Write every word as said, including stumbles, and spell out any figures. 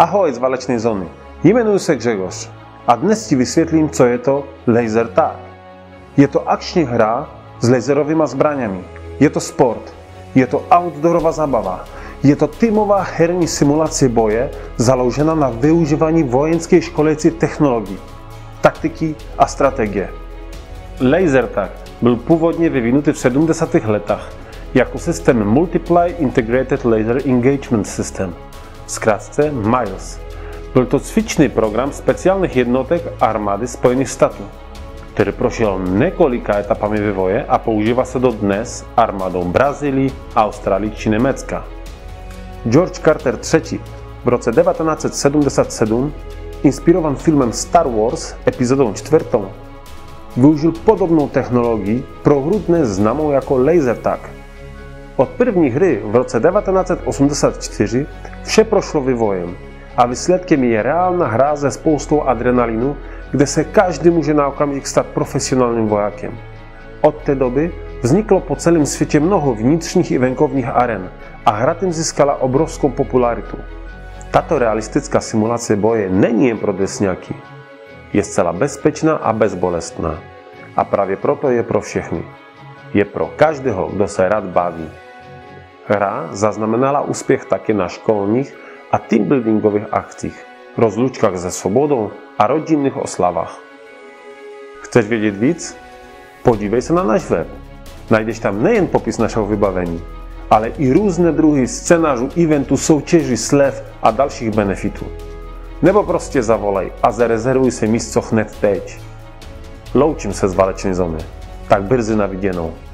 Ahoj z válečné zóny, jmenuji se Grzegorz a dnes ti vysvětlím, co je to laser tag. Je to akční hra s laserovými zbraněmi. Je to sport, je to outdoorová zábava, je to týmová herní simulace boje založená na využívání vojenské školicích technologií, taktiky a strategie. Laser tag byl původně vyvinutý v sedmdesátých letech jako systém Multiply Integrated Laser Engagement System, zkrátce MILES. Byl to cvičný program speciálních jednotek armády Spojených států, který prošel několika etapami vývoje a používá se dodnes armádou Brazílie, Austrálie či Německa. George Carter třetí v roce devatenáct set sedmdesát sedm, inspirovan filmem Star Wars epizodou čtvrtou, využil podobnou technologii pro hru dnes známou jako laser tag. Od první hry v roce devatenáct set osmdesát čtyři vše prošlo vývojem a výsledkem je reálná hra se spoustou adrenalinu, kde se každý může na okamžik stát profesionálním vojákem. Od té doby vzniklo po celém světě mnoho vnitřních i venkovních aren a hra tím získala obrovskou popularitu. Tato realistická simulace boje není jen pro drsňáky. Je zcela bezpečná a bezbolestná. A právě proto je pro všechny. Je pro každého, kdo se rád baví. Hra zaznamenala úspěch taky na školních a teambuildingových akcích, rozlučkách se svobodou a rodinných oslavách. Chceš vědět víc? Podívej se na náš web. Najdeš tam nejen popis našeho vybavení, ale i různé druhy scénářů, eventů, soutěží, slev a dalších benefitů. Nebo prostě zavolej a zarezervuj si místo hned teď. Loučím se z válečné zóny. Tak brzy na viděnou.